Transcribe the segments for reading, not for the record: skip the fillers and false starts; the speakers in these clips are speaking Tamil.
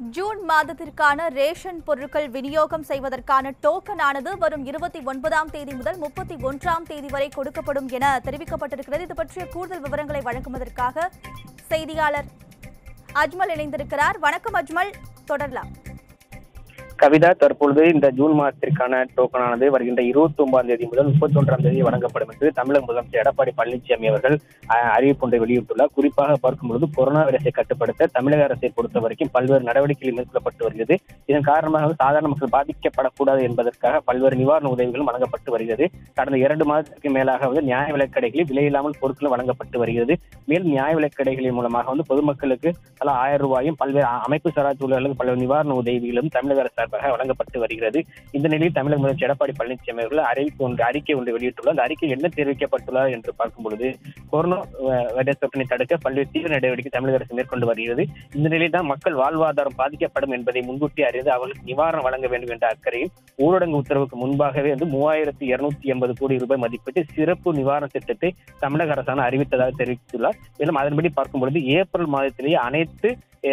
ஜூன் மாதத்திற்கான ரேஷன் பொருட்கள் விநியோகம் செய்வதற்கான டோக்கன் ஆனது வரும் 29ஆம் தேதி முதல் 31ஆம் தேதி வரை கொடுக்கப்படும் என தெரிவிக்கப்பட்டிருக்கிறது. இது பற்றிய கூடுதல் விவரங்களை வழங்குவதற்காக செய்தியாளர் அஜ்மல் இணைந்திருக்கிறார். வணக்கம் அஜ்மல், தொடரலாம். கவிதா, தற்பொழுது இந்த ஜூன் மாதத்திற்கான டோக்கனானது வருகின்ற 29ஆம் தேதி முதல் 31ஆம் தேதி வழங்கப்படும் என்று தமிழக முதலமைச்சர் எடப்பாடி பழனிசாமி அவர்கள் அறிவிப்பு ஒன்றை வெளியிட்டுள்ளார். குறிப்பாக பார்க்கும்பொழுது கொரோனா வைரஸை கட்டுப்படுத்த தமிழக அரசை பொறுத்த வரைக்கும் பல்வேறு நடவடிக்கைகள் மேற்கொள்ளப்பட்டு வருகிறது. இதன் காரணமாக சாதாரண மக்கள் பாதிக்கப்படக்கூடாது என்பதற்காக பல்வேறு நிவாரண உதவிகளும் வழங்கப்பட்டு வருகிறது. கடந்த 2 மாதத்திற்கு மேலாக நியாய விலைக் கடைகளில் விலையில்லாமல் பொருட்களும் வழங்கப்பட்டு வருகிறது. மேலும் நியாய விலைக் கடைகளின் மூலமாக பொதுமக்களுக்கு தலா 1000 ரூபாயும் பல்வேறு அமைப்பு சாரா தொழிலாளர்களுக்கு பல்வேறு நிவாரண உதவிகளும் தமிழக அரசு வழங்கப்பட்டு வருகிறது. இந்த நிலையில் தமிழக முதலமைச்சர் எடப்பாடி பழனிசாமி அவர்கள் அறிக்கை ஒன்று வெளியிட்டுள்ளார். அந்த அறிக்கையில் என்ன தெரிவிக்கப்பட்டுள்ளது என்று பார்க்கும்பொழுது கொரோனா வைரஸ் தொற்றினை தடுக்க பல்வேறு தீவிர நடவடிக்கை தமிழக அரசு மேற்கொண்டு வருகிறது. இந்த நிலையில் தான் மக்கள் வாழ்வாதாரம் பாதிக்கப்படும் என்பதை முன்கூட்டி அறிந்து அவர்களுக்கு நிவாரணம் வழங்க வேண்டும் என்ற அக்கறையில் ஊரடங்கு உத்தரவுக்கு முன்பாகவே 3280 கோடி ரூபாய் மதிப்பீட்டு சிறப்பு நிவாரண திட்டத்தை தமிழக அரசான அறிவித்ததாக தெரிவித்துள்ளார். மேலும் அதன்படி பார்க்கும்பொழுது ஏப்ரல் மாதத்திலேயே அனைத்து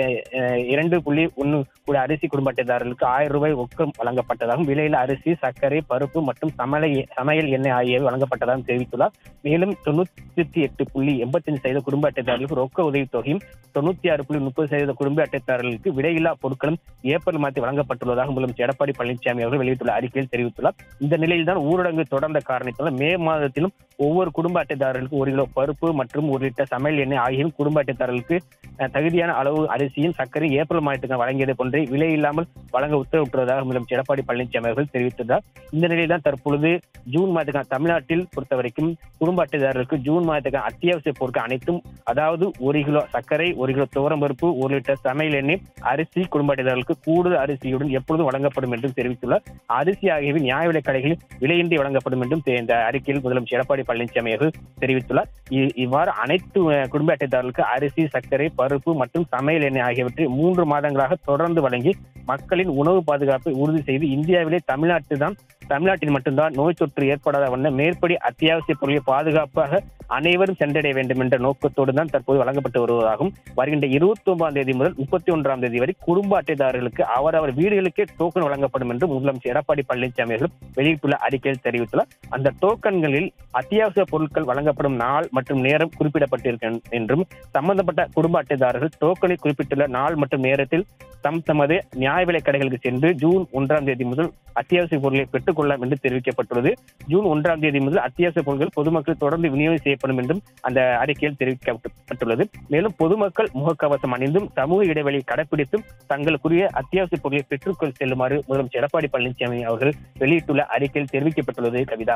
2.1 கோடி அரிசி குடும்ப அட்டைதாரர்களுக்கு 1000 ரூபாய் ரொக்கம் வழங்கப்பட்டதாகவும் விலையில் அரிசி, சர்க்கரை, பருப்பு மற்றும் சமையல் எண்ணெய் ஆகியவை வழங்கப்பட்டதாகவும் தெரிவித்துள்ளார். மேலும் 98.85% குடும்ப அட்டைதாரர்களுக்கு ரொக்க உதவித்தொகையும் 96.30% குடும்ப அட்டைதாரர்களுக்கு விலையில்லா பொருட்களும் ஏப்ரல் மாதத்தில் வழங்கப்பட்டுள்ளதாக முதலமைச்சர் எடப்பாடி பழனிசாமி அவர்கள் வெளியிட்டுள்ள அறிக்கையில் தெரிவித்துள்ளார். இந்த நிலையில் தான் ஊரடங்கு தொடர்ந்த காரணத்தால் மே மாதத்திலும் ஒவ்வொரு குடும்ப அட்டைதாரர்களுக்கு 1 கிலோ பருப்பு மற்றும் 1 லிட்டர் சமையல் எண்ணெய் ஆகியவை குடும்ப அட்டைதாரர்களுக்கு தகுதியான அளவு அரிசியும் சர்க்கரை ஏப்ரல் மாதத்துக்கு வழங்கியது போன்றே விலை இல்லாமல் வழங்க உத்தரவிட்டுள்ளதாக முதலமைச்சர் எடப்பாடி பழனிசாமி அவர்கள் தெரிவித்துள்ளார். இந்த நிலையில் தான் தற்பொழுது ஜூன் மாதத்துக்கான தமிழ்நாட்டில் பொறுத்தவரைக்கும் குடும்ப அட்டைதாரர்களுக்கு ஜூன் மாதத்துக்கான அத்தியாவசிய பொருட்கள் அனைத்தும், அதாவது 1 கிலோ சர்க்கரை, 1 கிலோ துவரம் பருப்பு, 1 லிட்டர் சமையல் எண்ணெய், அரிசி குடும்ப அட்டைதாரர்களுக்கு கூடுதல் அரிசியுடன் எப்பொழுதும் வழங்கப்படும் என்றும் தெரிவித்துள்ளார். அரிசி ஆகியவை நியாய விலைக் கடைகளில் விலையின்றி வழங்கப்படும் என்றும் இந்த அறிக்கையில் முதலமைச்சர் எடப்பாடி பழனிசாமி அவர்கள் தெரிவித்துள்ளார். இவ்வாறு அனைத்து குடும்ப அட்டைதாரர்களுக்கு அரிசி, சர்க்கரை, பருப்பு மற்றும் சமையல் எண்ணெய் ஆகியவற்றை 3 மாதங்களாக தொடர்ந்து வழங்கி மக்களின் உணவு பாதுகாப்பை உறுதி செய்து இந்தியாவிலே தமிழ்நாட்டில் மட்டும்தான் நோய் தொற்று ஏற்படாத வண்ணம் மேற்படி அத்தியாவசிய பொருளை பாதுகாப்பாக அனைவரும் சென்றடைய வேண்டும் என்ற நோக்கத்தோடு தான் தற்போது வழங்கப்பட்டு வருவதாகவும் வருகின்ற 29ஆம் தேதி முதல் 31ஆம் தேதி வரை குடும்ப அட்டைதாரர்களுக்கு அவரவர் வீடுகளுக்கே டோக்கன் வழங்கப்படும் என்று முதலமைச்சர் எடப்பாடி பழனிசாமி அவர்கள் வெளியிட்டுள்ள அறிக்கையில் தெரிவித்துள்ளார். அந்த டோக்கன்களில் அத்தியாவசிய பொருட்கள் வழங்கப்படும் நாள் மற்றும் நேரம் குறிப்பிடப்பட்டிருக்கும் என்றும் சம்பந்தப்பட்ட குடும்ப அட்டைதாரர்கள் டோக்கனை குறிப்பிட்டுள்ள நாள் மற்றும் நேரத்தில் தமது நியாய விலைக் கடைகளுக்கு சென்று ஜூன் 1ஆம் தேதி முதல் அத்தியாவசிய பொருட்களை பெற்றுக் கொள்ளலாம் என்று தெரிவிக்கப்பட்டுள்ளது. ஜூன் 1ஆம் தேதி முதல் அத்தியாவசிய பொருட்கள் பொதுமக்கள் தொடர்ந்து விநியோகம் செய்யப்படும் என்றும் அந்த அறிக்கையில் தெரிவிக்கப்பட்டுள்ளது. மேலும் பொதுமக்கள் முகக்கவசம் அணிந்தும் சமூக இடைவெளியை கடைபிடித்தும் தங்களுக்குரிய அத்தியாவசிய பொருட்களை பெற்றுக்கொள் செல்லுமாறு முதலமைச்சர் எடப்பாடி பழனிசாமி அவர்கள் வெளியிட்டுள்ள அறிக்கையில் தெரிவிக்கப்பட்டுள்ளது. கவிதா,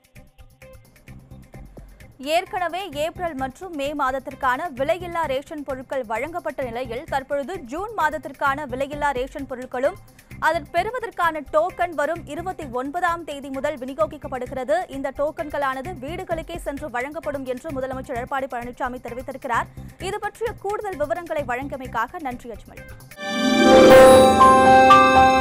ஏற்கனவே ஏப்ரல் மற்றும் மே மாதத்திற்கான விலையில்லா ரேஷன் பொருட்கள் வழங்கப்பட்ட நிலையில் தற்பொழுது ஜூன் மாதத்திற்கான விலையில்லா ரேஷன் பொருட்களும் அதன் பெறுவதற்கான டோக்கன் வரும் 29ஆம் தேதி முதல் விநியோகிக்கப்படுகிறது. இந்த டோக்கன்களானது வீடுகளுக்கே சென்று வழங்கப்படும் என்று முதலமைச்சர் எடப்பாடி பழனிசாமி தெரிவித்திருக்கிறார். இது பற்றிய கூடுதல் விவரங்களை வழங்கியமைக்காக நன்றி அஜ்மல்.